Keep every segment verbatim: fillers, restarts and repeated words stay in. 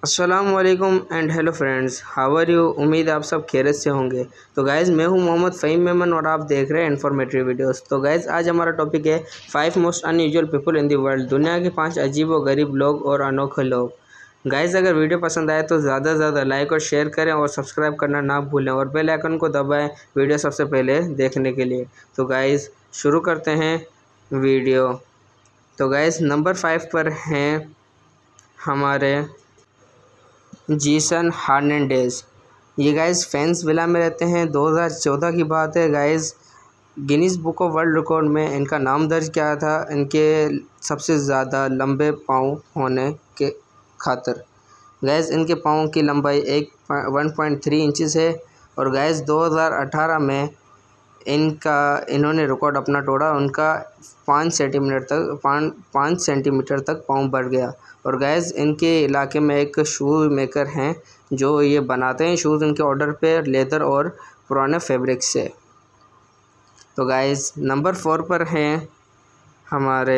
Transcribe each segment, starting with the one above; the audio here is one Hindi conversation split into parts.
अस्सलामुअलैकुम and hello friends, how are you. उम्मीद है आप सब खैरियत से होंगे। तो गाइज़ मैं हूं मोहम्मद फ़हीम मेमन और आप देख रहे हैं इन्फॉर्मेटिव वीडियोस। तो गाइज़ आज हमारा टॉपिक है five most unusual people in the world, दुनिया के पांच अजीब व गरीब लोग और अनोखे लोग। गाइज़ अगर वीडियो पसंद आए तो ज़्यादा से ज़्यादा लाइक और शेयर करें और सब्सक्राइब करना ना भूलें और बेल आइकन को दबाएँ वीडियो सबसे पहले देखने के लिए। तो गाइज़ शुरू करते हैं वीडियो। तो गाइज़ नंबर फाइव पर हैं हमारे जेसन हर्नांडेज़। ये गाइज़ फेंस विला में रहते हैं। दो हज़ार चौदह की बात है guys. Guinness book of world record में इनका नाम दर्ज किया था इनके सबसे ज़्यादा लंबे पाँव होने के खातिर। गाइज़ इनके पाँव की लंबाई एक वन पॉइंट थ्री इंचज़ है और गाइज़ दो हज़ार अठारह में इनका इन्होंने रिकॉर्ड अपना तोड़ा। उनका पाँच सेंटीमीटर तक पाँच पाँच सेंटीमीटर तक पाँव बढ़ गया। और गाइज़ इनके इलाके में एक शूज़ मेकर हैं जो ये बनाते हैं शूज़ इनके ऑर्डर पे लेदर और पुराने फैब्रिक से। तो गाइज़ नंबर फोर पर हैं हमारे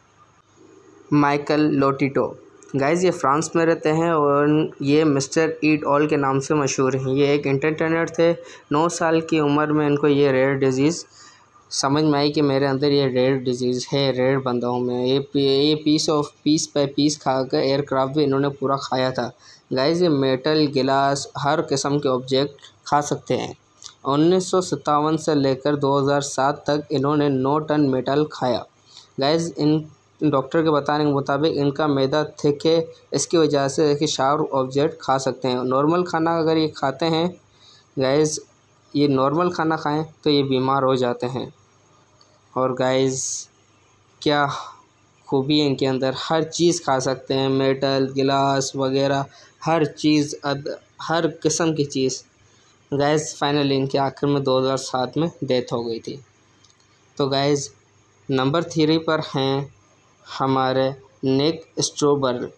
माइकल लोटिटो। गाइज़ ये फ्रांस में रहते हैं और ये मिस्टर ईट ऑल के नाम से मशहूर हैं। ये एक एंटरटेनर थे। नौ साल की उम्र में इनको ये रेयर डिजीज़ समझ में आई कि मेरे अंदर ये रेयर डिजीज़ है, रेयर बंदा हूँ मैं। ये ये piece of piece by piece खा कर एयरक्राफ्ट भी इन्होंने पूरा खाया था। गाइज़ ये मेटल, गिलास, हर किस्म के ऑब्जेक्ट खा सकते हैं। उन्नीस सौ सत्तावन से लेकर दो हज़ार सात तक इन्होंने नौ टन मेटल खाया। गाइज़ इन डॉक्टर के बताने के मुताबिक इनका मैदा थिक है, इसकी वजह से कि शार्प ऑब्जेक्ट खा सकते हैं। नॉर्मल खाना अगर ये खाते हैं गाइज़, ये नॉर्मल खाना खाएं तो ये बीमार हो जाते हैं। और गाइज़ क्या खूबी है इनके अंदर, हर चीज़ खा सकते हैं, मेटल, गिलास वगैरह हर चीज़, अद हर किस्म की चीज़। गाइज़ फाइनली इनके आखिर में दो हज़ार सात में डेथ हो गई थी। तो गाइज़ नंबर थ्री पर हैं हमारे निक स्ट्रोबर।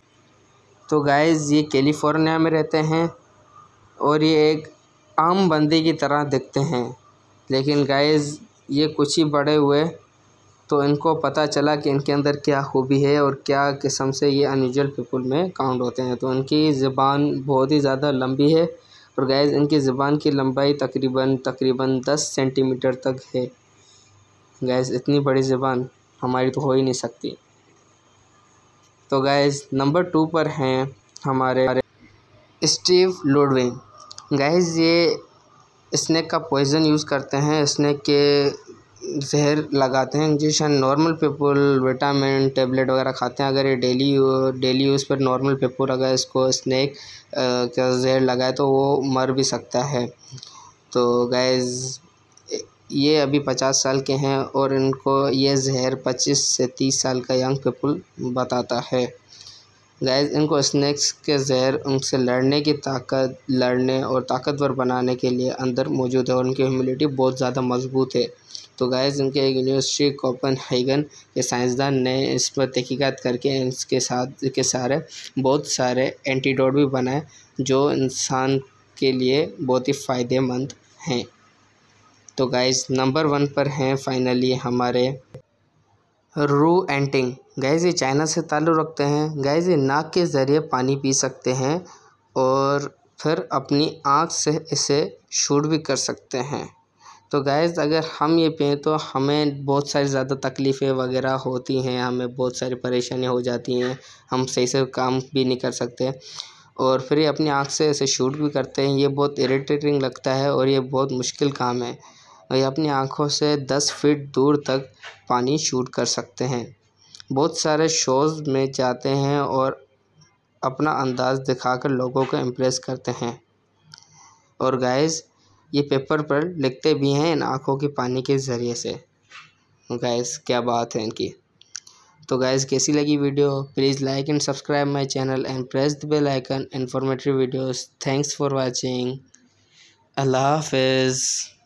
तो गाइज़ ये कैलिफोर्निया में रहते हैं और ये एक आम बंदे की तरह दिखते हैं, लेकिन गाइज़ ये कुछ ही बड़े हुए तो इनको पता चला कि इनके अंदर क्या खूबी है और क्या किस्म से ये अनयूजुअल पीपल में काउंट होते हैं। तो इनकी ज़बान बहुत ही ज़्यादा लंबी है और गाइज़ इनकी ज़बान की लंबाई तकरीबन तकरीबन दस सेंटीमीटर तक है। गाइज़ इतनी बड़ी ज़बान हमारी तो हो ही नहीं सकती। तो गाइज़ नंबर टू पर हैं हमारे स्टीव लुडविन। गाइज़ ये स्नेक का पॉइज़न यूज़ करते हैं, स्नेक के जहर लगाते हैं injection. Normal people vitamin tablet वगैरह खाते हैं। अगर ये डेली डेली यूज़ पर नॉर्मल पीपल अगर इसको स्नेक का जहर लगाए तो वो मर भी सकता है। तो गाइज़ ये अभी पचास साल के हैं और इनको ये जहर पच्चीस से तीस साल का यंग पीपल बताता है। गाइज़ इनको स्नेक्स के जहर उनसे लड़ने की ताकत लड़ने और ताकतवर बनाने के लिए अंदर मौजूद है और उनकी इम्यूनिटी बहुत ज़्यादा मजबूत है। तो गाइज़ इनके एक यूनिवर्सिटी कोपेनहेगन के साइंसदान ने इस पर तहकीकात करके इसके साथ के सारे बहुत सारे एंटीडोट भी बनाए जो इंसान के लिए बहुत ही फ़ायदेमंद हैं। तो गाइज़ नंबर वन पर हैं फाइनली हमारे रू एंटिंग। गाइज़ ये चाइना से ताल्लुक़ रखते हैं। गाइज़ ये नाक के ज़रिए पानी पी सकते हैं और फिर अपनी आँख से इसे शूट भी कर सकते हैं। तो गाइज़ अगर हम ये पिएँ तो हमें बहुत सारी ज़्यादा तकलीफ़ें वगैरह होती हैं, हमें बहुत सारी परेशानियाँ हो जाती हैं, हम सही से काम भी नहीं कर सकते और फिर ये अपनी आँख से इसे शूट भी करते हैं। ये बहुत इरिटेटिंग लगता है और ये बहुत मुश्किल काम है। ये अपनी आँखों से दस फीट दूर तक पानी शूट कर सकते हैं। बहुत सारे शोज़ में जाते हैं और अपना अंदाज़ दिखाकर लोगों को इम्प्रेस करते हैं। और गाइज़ ये पेपर पर लिखते भी हैं इन आँखों के पानी के ज़रिए से। गाइज़ क्या बात है इनकी। तो गाइज़ कैसी लगी video, please like and subscribe my channel and press the bell icon. Informative videos. Thanks for watching. अल्लाह हाफ़िज़।